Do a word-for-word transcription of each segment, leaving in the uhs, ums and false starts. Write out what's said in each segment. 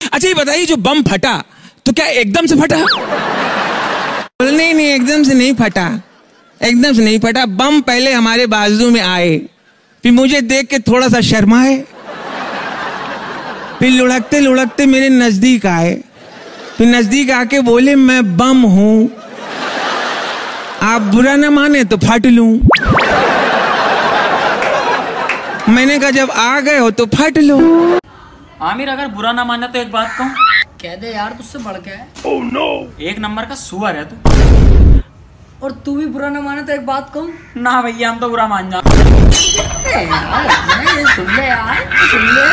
अच्छा ये बताइए, जो बम फटा तो क्या एकदम से फटा? नहीं नहीं, एकदम से नहीं फटा, एकदम से नहीं फटा। बम पहले हमारे बाजू में आए, फिर मुझे देख के थोड़ा सा शर्माए, फिर लुढ़कते लुढ़कते मेरे नजदीक आए, फिर नजदीक आके बोले मैं बम हूं, आप बुरा ना माने तो फट लूं। मैंने कहा जब आ गए हो तो फट लो। आमिर अगर बुरा ना माने तो एक बात कहूं। कह दे यार, तुझसे बढ़ के है। oh, no. एक नंबर का सुअर है तू। और तू भी बुरा ना माने तो एक बात कहूं। ना भैया, हम तो बुरा मान जा। ये सुन ले यार, सुन ले।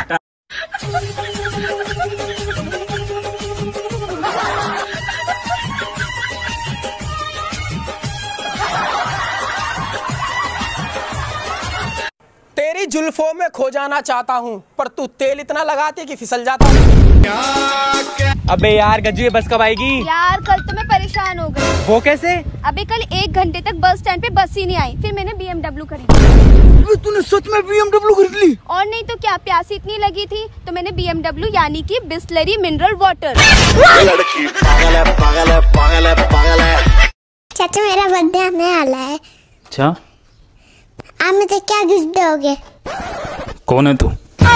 तेरी जुल्फों में खो जाना चाहता हूँ, पर तू तेल इतना लगाती कि फिसल जाता हूँ। अबे यार गज्जू, बस कब आएगी? यार कल तो मैं परेशान हो गई। वो कैसे? अबे कल एक घंटे तक बस स्टैंड पे बस ही नहीं आई, फिर मैंने बी एम डब्ल्यू खरीदी। तूने सच में बी एम डब्ल्यू खरीद ली? और नहीं तो क्या, प्यास इतनी लगी थी तो मैंने बी एम डब्ल्यू यानी कि बिस्लरी मिनरल वाटर। लड़की पागल है, पागल है, पागल है, पागल है। चाचा मेरा बर्थडे आने वाला है। अच्छा, आप मुझे क्या गिफ्ट दोगे? कौन है तू?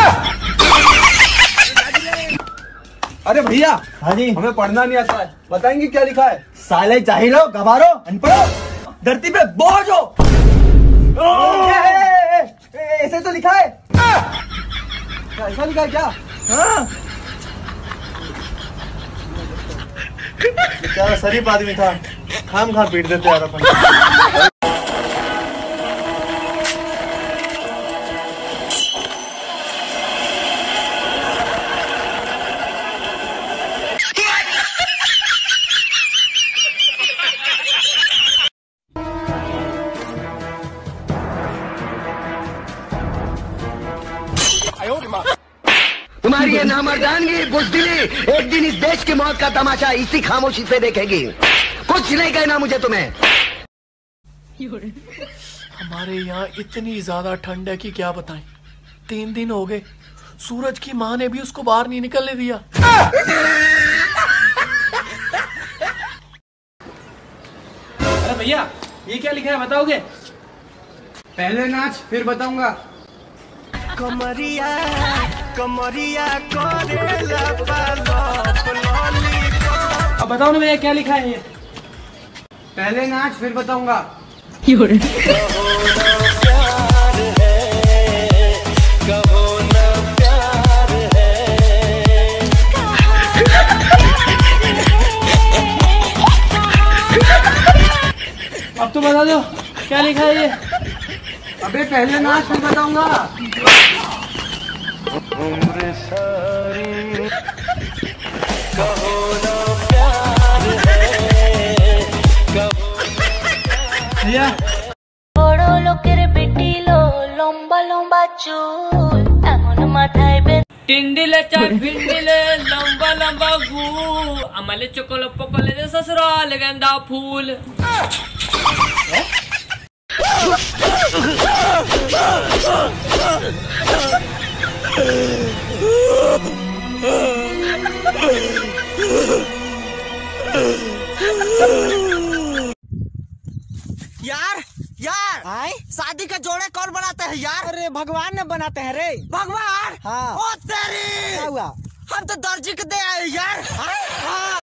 अरे भैया, हाँ जी, हमें पढ़ना नहीं आता है, बताएंगे क्या लिखा है? साले जाहिल हो, गवारो, अनपढ़ो, धरती पे बोझ हो। ऐसे तो लिखा है। ऐसा लिखा है क्या? हाँ। बेचारा शरीफ आदमी था, खाम खा पीट देते यार अपन। तुम्हारी ये नामर्दानगी, बुज़दिली एक दिन इस देश की मौत का तमाशा इसी खामोशी से देखेगी। कुछ नहीं कहना मुझे तुम्हें। हमारे यहाँ इतनी ज्यादा ठंड है कि क्या बताएं। तीन दिन हो गए, सूरज की माँ ने भी उसको बाहर नहीं निकलने दिया। अरे भैया, ये क्या लिखा है बताओगे? पहले नाच फिर बताऊंगा। कमरिया कमरिया करेला पालप लॉलीपॉप। अब बताओ ना भैया क्या लिखा है ये? पहले नाच फिर बताऊंगा। अब तो बता दो क्या लिखा है ये? अबे पहले नाच फिर बताऊंगा। उम्र सारी कहो ना प्यार है, कहो भैया বড় লোকের বেটি লো লম্বা লম্বা চুল এমন মাথায় বে টিন্ডিলে চাট ভিন্ডিলে লম্বা লম্বা গু আমালে চকল পকলে দে ससुराल गेंदा फूल। यार यार आए? शादी का जोड़े कौन बनाते हैं यार? अरे भगवान ने बनाते हैं रे। भगवान? हाँ। ओ तेरी! क्या हुआ? हम तो दर्जी के दे